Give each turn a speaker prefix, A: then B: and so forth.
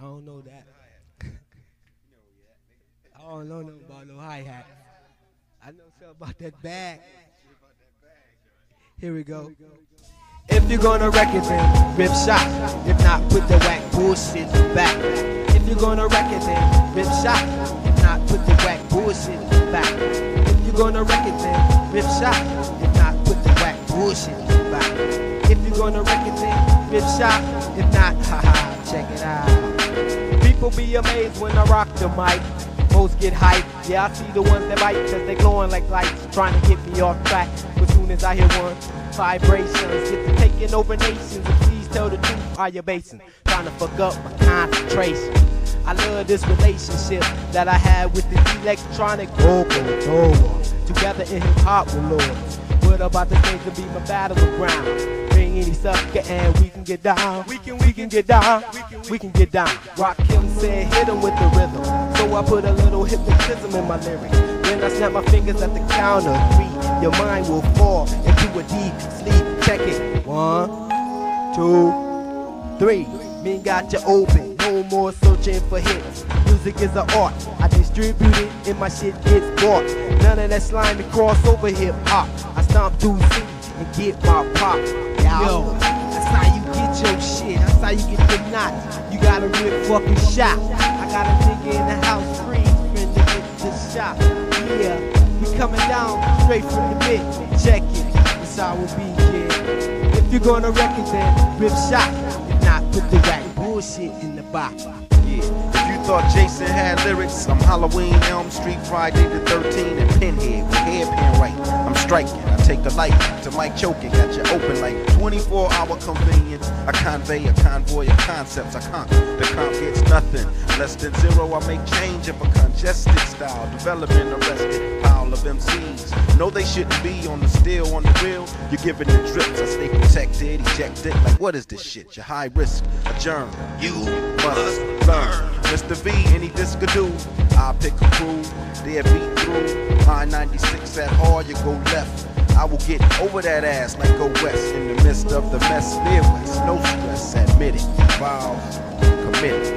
A: I don't know that. I don't know nothing about no hi-hat. I know something about that bag. Here we go. If you're gonna wreck it, then rip shot. If not, put the whack bullshit back. If you're gonna wreck it, then rip shot. If not, put the whack bullshit back. If you're gonna wreck it, then rip shot. If not, put the whack bullshit back. If you're gonna wreck it, then rip shot. If not, haha, check it out. People be amazed when I rock the mic. Most get hyped, yeah, I see the ones that bite, cause they glowing like lights, trying to get me off track. But soon as I hear one, vibrations get to taking over nations. And please tell the truth, are you basing? Trying to fuck up my concentration. I love this relationship that I had with the electronic go-go. Together in hip hop with lords. What about the things to be my battleground? Bring any sucker and we can get down. We can get down. We can get down. Rakim said hit him with the rhythm. So I put a little hypnotism in my lyrics. When I snap my fingers at the count of 3, your mind will fall into a deep sleep. Check it. 1, 2, 3. Me got you open. No more searching for hits. Music is an art. I distribute it and my shit gets bought. None of that slimy crossover hip hop. I stomp through cities and get my pop. Yo, that's how you get your shit. That's how you get the knots. You got a real fucking shot. I got a nigga in the house free, friend to get the shot. Yeah, we coming down straight from the mid. Check it, that's how it be, kid. If you're gonna wreck it, then rip shot. If not, put the whack bullshit in the box.
B: Yeah, if you thought Jason had lyrics, I'm Halloween, Elm Street, Friday the 13th, and Pinhead with hairpin right. I'm striking, I take the light to Mike choking, got you open like 24-hour convenience. I convey a convoy of concepts, I conquer. The comp gets nothing, less than zero. I make change of a congested style, developing arrested pile of MCs. No, they shouldn't be on the still, on the real. You're giving the drips, I stay protected, ejected. Like what is this shit? You're high risk, a germ. You must learn. Mr. V, any disc do. I'll pick a crew, they'll beat through. I-96 at hard, you go left. I will get over that ass like go west. In the midst of the mess, Midwest. No stress, admit it. Vows, commit it.